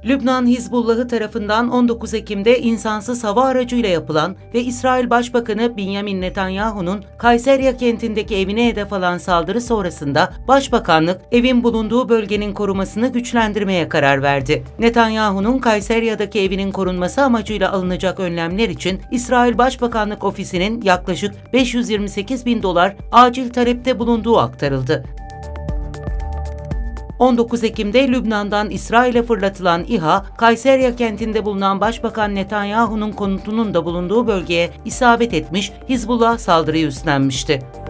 Lübnan Hizbullahı tarafından 19 Ekim'de insansız hava aracıyla yapılan ve İsrail Başbakanı Benjamin Netanyahu'nun Kayseriya kentindeki evine hedef alan saldırı sonrasında Başbakanlık, evin bulunduğu bölgenin korumasını güçlendirmeye karar verdi. Netanyahu'nun Kayseriya'daki evinin korunması amacıyla alınacak önlemler için İsrail Başbakanlık Ofisi'nin yaklaşık $528.000 acil talepte bulunduğu aktarıldı. 19 Ekim'de Lübnan'dan İsrail'e fırlatılan İHA, Kayseriya kentinde bulunan Başbakan Netanyahu'nun konutunun da bulunduğu bölgeye isabet etmiş, Hizbullah saldırıyı üstlenmişti.